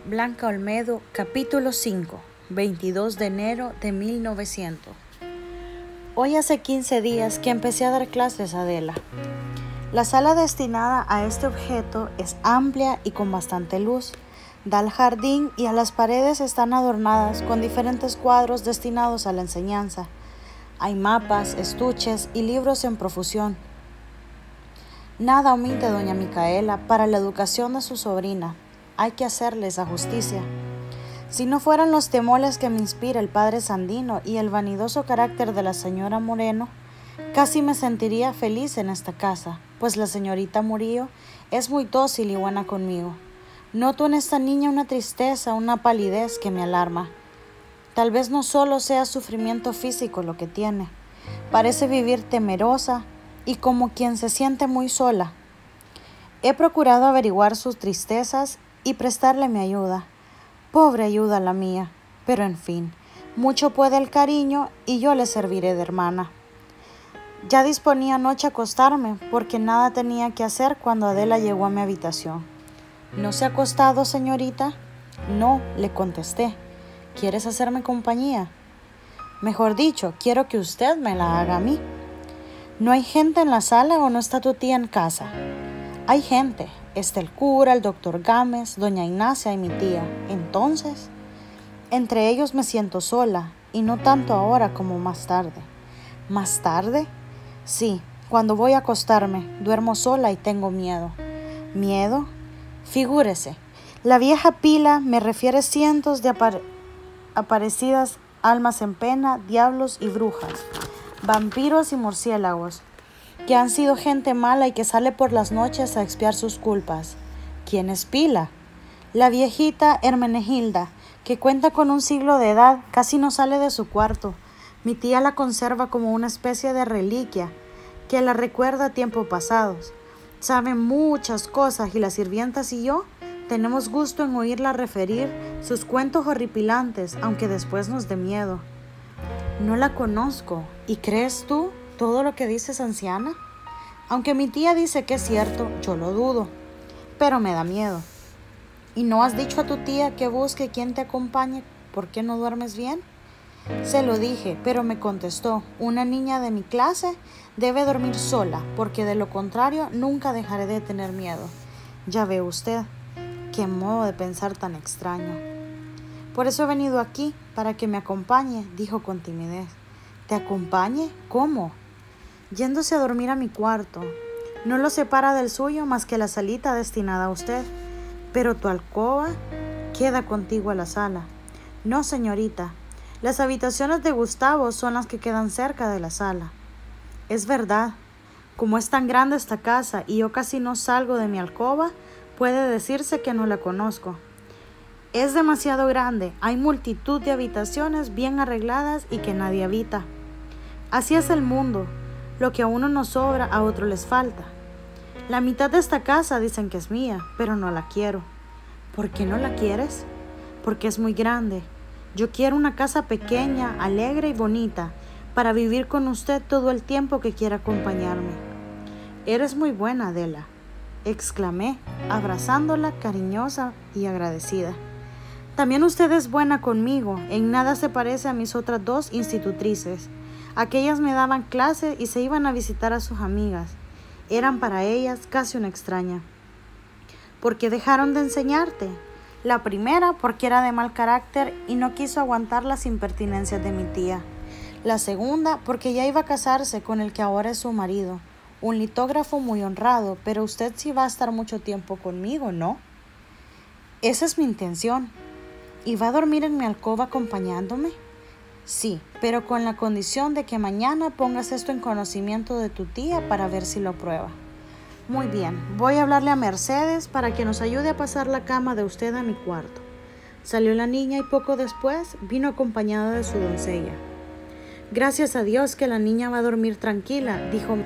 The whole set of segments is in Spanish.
Blanca Olmedo, capítulo 5, 22 de enero de 1900. Hoy hace 15 días que empecé a dar clases a Adela. La sala destinada a este objeto es amplia y con bastante luz. Da al jardín y a las paredes están adornadas con diferentes cuadros destinados a la enseñanza. Hay mapas, estuches y libros en profusión. Nada omite doña Micaela para la educación de su sobrina. Hay que hacerle esa justicia. Si no fueran los temores que me inspira el padre Sandino y el vanidoso carácter de la señora Moreno, casi me sentiría feliz en esta casa, pues la señorita Murillo es muy dócil y buena conmigo. Noto en esta niña una tristeza, una palidez que me alarma. Tal vez no solo sea sufrimiento físico lo que tiene. Parece vivir temerosa y como quien se siente muy sola. He procurado averiguar sus tristezas y prestarle mi ayuda. Pobre ayuda la mía, pero en fin, mucho puede el cariño y yo le serviré de hermana. Ya disponía anoche a acostarme porque nada tenía que hacer cuando Adela llegó a mi habitación. ¿No se ha acostado, señorita? No, le contesté. ¿Quieres hacerme compañía? Mejor dicho, quiero que usted me la haga a mí. ¿No hay gente en la sala o no está tu tía en casa? Hay gente. Está el cura, el doctor Gámez, doña Ignacia y mi tía. Entonces, entre ellos me siento sola, y no tanto ahora como más tarde. ¿Más tarde? Sí, cuando voy a acostarme, duermo sola y tengo miedo. ¿Miedo? Figúrese, la vieja pila me refiere cientos de aparecidas almas en pena, diablos y brujas, vampiros y murciélagos, que han sido gente mala y que sale por las noches a expiar sus culpas. ¿Quién es Pila? La viejita Hermenegilda, que cuenta con 1 siglo de edad, casi no sale de su cuarto. Mi tía la conserva como una especie de reliquia, que la recuerda a tiempos pasados. Sabe muchas cosas y las sirvientas y yo tenemos gusto en oírla referir sus cuentos horripilantes, aunque después nos dé miedo. No la conozco. ¿Y crees tú todo lo que dices, anciana? Aunque mi tía dice que es cierto, yo lo dudo, pero me da miedo. ¿Y no has dicho a tu tía que busque quien te acompañe? ¿Por qué no duermes bien? Se lo dije, pero me contestó, una niña de mi clase debe dormir sola, porque de lo contrario nunca dejaré de tener miedo. Ya ve usted, qué modo de pensar tan extraño. Por eso he venido aquí, para que me acompañe, dijo con timidez. ¿Te acompañe? ¿Cómo? Yéndose a dormir a mi cuarto. No lo separa del suyo más que la salita destinada a usted. Pero tu alcoba queda contigua a la sala. No, señorita. Las habitaciones de Gustavo son las que quedan cerca de la sala. Es verdad. Como es tan grande esta casa y yo casi no salgo de mi alcoba, puede decirse que no la conozco. Es demasiado grande. Hay multitud de habitaciones bien arregladas y que nadie habita. Así es el mundo. Lo que a uno nos sobra, a otro les falta. La mitad de esta casa dicen que es mía, pero no la quiero. ¿Por qué no la quieres? Porque es muy grande. Yo quiero una casa pequeña, alegre y bonita, para vivir con usted todo el tiempo que quiera acompañarme. Eres muy buena, Adela, exclamé, abrazándola cariñosa y agradecida. También usted es buena conmigo, en nada se parece a mis otras 2 institutrices. Aquellas me daban clase y se iban a visitar a sus amigas. Eran para ellas casi una extraña. ¿Por qué dejaron de enseñarte? La primera porque era de mal carácter y no quiso aguantar las impertinencias de mi tía. La segunda porque ya iba a casarse con el que ahora es su marido, un litógrafo muy honrado, pero usted sí va a estar mucho tiempo conmigo, ¿no? Esa es mi intención. ¿Y va a dormir en mi alcoba acompañándome? Sí, pero con la condición de que mañana pongas esto en conocimiento de tu tía para ver si lo prueba. Muy bien, voy a hablarle a Mercedes para que nos ayude a pasar la cama de usted a mi cuarto. Salió la niña y poco después vino acompañada de su doncella. Gracias a Dios que la niña va a dormir tranquila, dijo.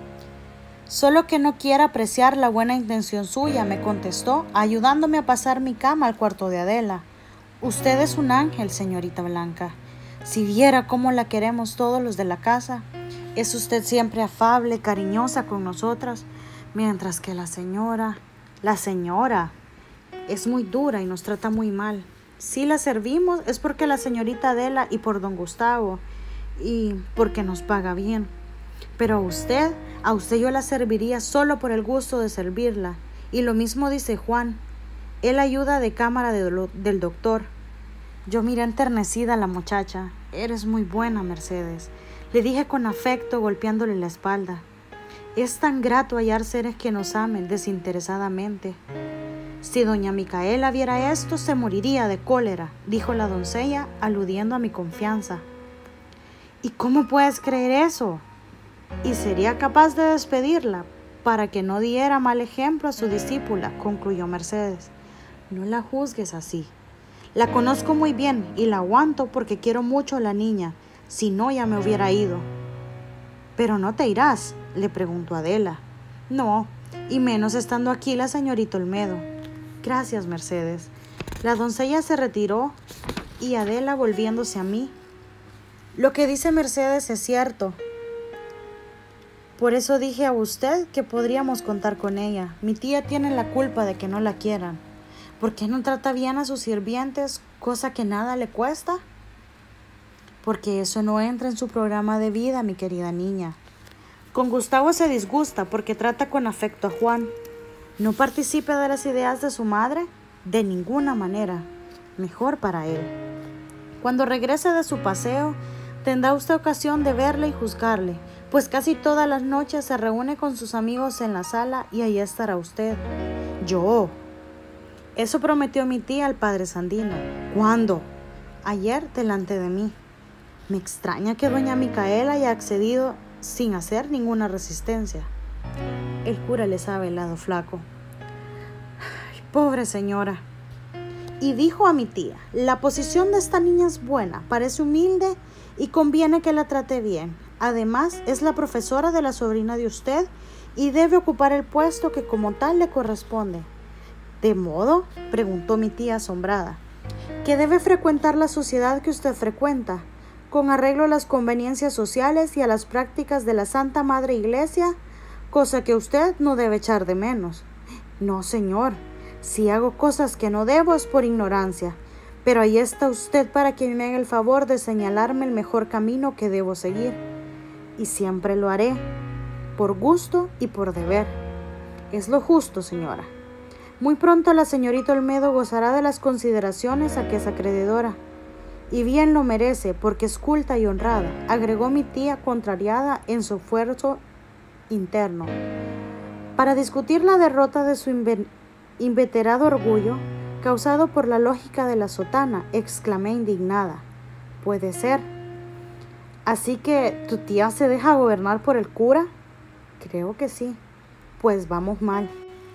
Solo que no quiera apreciar la buena intención suya, me contestó, ayudándome a pasar mi cama al cuarto de Adela. Usted es un ángel, señorita Blanca. Si viera cómo la queremos todos los de la casa. Es usted siempre afable, cariñosa con nosotras, mientras que la señora, Es muy dura y nos trata muy mal. Si la servimos es porque la señorita Adela y por don Gustavo y porque nos paga bien. Pero a usted yo la serviría solo por el gusto de servirla. Y lo mismo dice Juan. Él ayuda de cámara del doctor. Yo miré enternecida a la muchacha. Eres muy buena, Mercedes, le dije con afecto, golpeándole la espalda. Es tan grato hallar seres que nos amen desinteresadamente. Si doña Micaela viera esto, se moriría de cólera, dijo la doncella, aludiendo a mi confianza. ¿Y cómo puedes creer eso? Y sería capaz de despedirla para que no diera mal ejemplo a su discípula, concluyó Mercedes. No la juzgues así. La conozco muy bien y la aguanto porque quiero mucho a la niña, si no ya me hubiera ido. ¿Pero no te irás?, le preguntó Adela. No, y menos estando aquí la señorita Olmedo. Gracias, Mercedes. La doncella se retiró y Adela, volviéndose a mí. Lo que dice Mercedes es cierto. Por eso dije a usted que podríamos contar con ella. Mi tía tiene la culpa de que no la quieran. ¿Por qué no trata bien a sus sirvientes, cosa que nada le cuesta? Porque eso no entra en su programa de vida, mi querida niña. Con Gustavo se disgusta porque trata con afecto a Juan. ¿No participe de las ideas de su madre? De ninguna manera. Mejor para él. Cuando regrese de su paseo, tendrá usted ocasión de verle y juzgarle, pues casi todas las noches se reúne con sus amigos en la sala y ahí estará usted. Yo. Eso prometió mi tía al padre Sandino. ¿Cuándo? Ayer, delante de mí. Me extraña que doña Micaela haya accedido sin hacer ninguna resistencia. El cura les ha velado flaco. Ay, pobre señora. Y dijo a mi tía, la posición de esta niña es buena, parece humilde y conviene que la trate bien. Además, es la profesora de la sobrina de usted y debe ocupar el puesto que como tal le corresponde. ¿De modo?, preguntó mi tía asombrada. Que debe frecuentar la sociedad que usted frecuenta, con arreglo a las conveniencias sociales y a las prácticas de la Santa Madre Iglesia, cosa que usted no debe echar de menos. No, señor, si hago cosas que no debo es por ignorancia, pero ahí está usted para que me haga el favor de señalarme el mejor camino que debo seguir. Y siempre lo haré, por gusto y por deber. Es lo justo, señora. Muy pronto la señorita Olmedo gozará de las consideraciones a que es acreedora. Y bien lo merece, porque es culta y honrada, agregó mi tía contrariada en su esfuerzo interno. Para discutir la derrota de su inveterado orgullo, causado por la lógica de la sotana, exclamé indignada. Puede ser. ¿Así que tu tía se deja gobernar por el cura? Creo que sí. Pues vamos mal.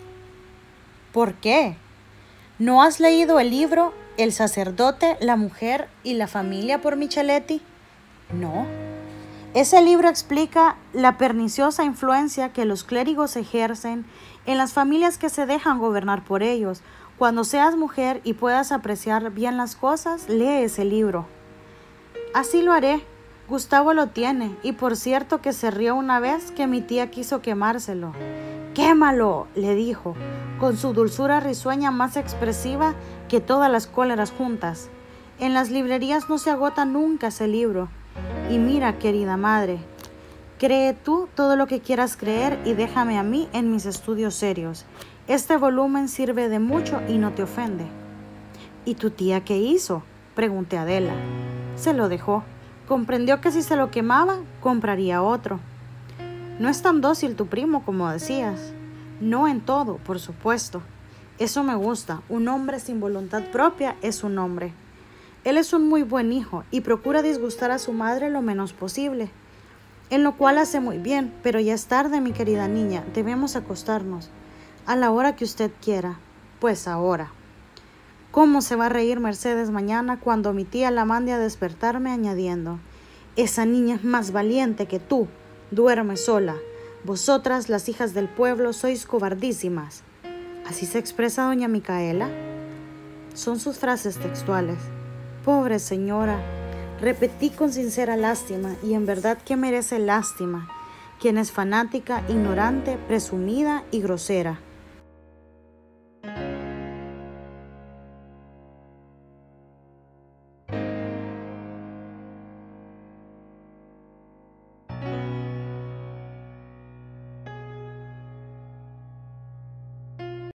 ¿Por qué? ¿No has leído el libro El sacerdote, la mujer y la familia por Micheletti? No. Ese libro explica la perniciosa influencia que los clérigos ejercen en las familias que se dejan gobernar por ellos. Cuando seas mujer y puedas apreciar bien las cosas, lee ese libro. Así lo haré. Gustavo lo tiene, y por cierto que se rió una vez que mi tía quiso quemárselo. ¡Quémalo!, le dijo, con su dulzura risueña más expresiva que todas las cóleras juntas. En las librerías no se agota nunca ese libro. Y mira, querida madre, cree tú todo lo que quieras creer y déjame a mí en mis estudios serios. Este volumen sirve de mucho y no te ofende. ¿Y tu tía qué hizo?, pregunté a Adela. Se lo dejó. Comprendió que si se lo quemaba, compraría otro. No es tan dócil tu primo como decías. No en todo, por supuesto. Eso me gusta. Un hombre sin voluntad propia es un hombre. Él es un muy buen hijo y procura disgustar a su madre lo menos posible, en lo cual hace muy bien, pero ya es tarde, mi querida niña. Debemos acostarnos. A la hora que usted quiera. Pues ahora. ¿Cómo se va a reír Mercedes mañana cuando mi tía la mande a despertarme añadiendo: esa niña es más valiente que tú, duerme sola. Vosotras, las hijas del pueblo, sois cobardísimas? ¿Así se expresa doña Micaela? Son sus frases textuales. Pobre señora, repetí con sincera lástima, y en verdad que merece lástima, quien es fanática, ignorante, presumida y grosera.